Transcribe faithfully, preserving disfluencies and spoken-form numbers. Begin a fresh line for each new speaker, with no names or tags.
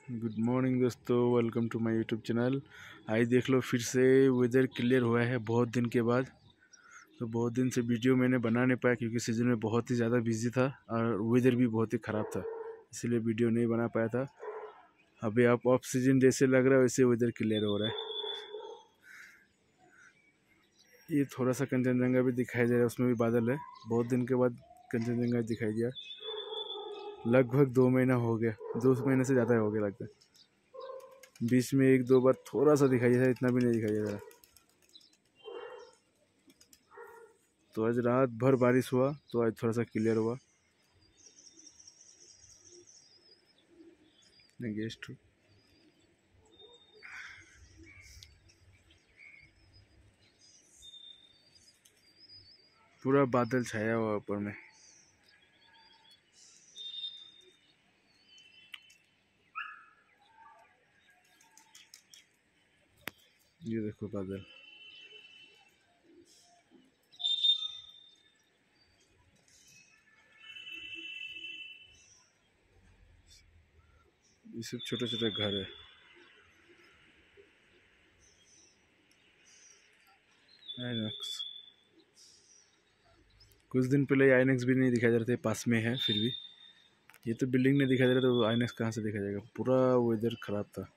Good morning दोस्तों, welcome to my YouTube channel. आज देख लो फिर से वेदर क्लियर हुआ है बहुत दिन के बाद। तो बहुत दिन से वीडियो मैंने बना नहीं पाया क्योंकि सीज़न में बहुत ही ज़्यादा बिजी था और वेदर भी बहुत ही ख़राब था, इसलिए वीडियो नहीं बना पाया था। अभी आप ऑफ सीजन जैसे लग रहा है वैसे वेदर क्लियर हो रहा है। ये थोड़ा सा कंचनजंगा भी दिखाई दे रहा है, उसमें भी बादल है। बहुत दिन के बाद कंचनजंगा दिखाई दिया। लगभग दो महीना हो गया, दो महीने से ज़्यादा हो गया लगता है। बीच में एक दो बार थोड़ा सा दिखाई दिया, इतना भी नहीं दिखाई दे रहा। तो आज रात भर बारिश हुआ तो आज थोड़ा सा क्लियर हुआ। गेस्ट पूरा बादल छाया हुआ ऊपर में। ये देखो बादल। ये सब छोटे छोटे घर है। आइनॉक्स कुछ दिन पहले आइनॉक्स भी नहीं दिखाई दे रहे थे, पास में है फिर भी। ये तो बिल्डिंग नहीं दिखाई दे रहा, तो आइनॉक्स कहाँ से दिखा जाएगा। पूरा वेदर खराब था।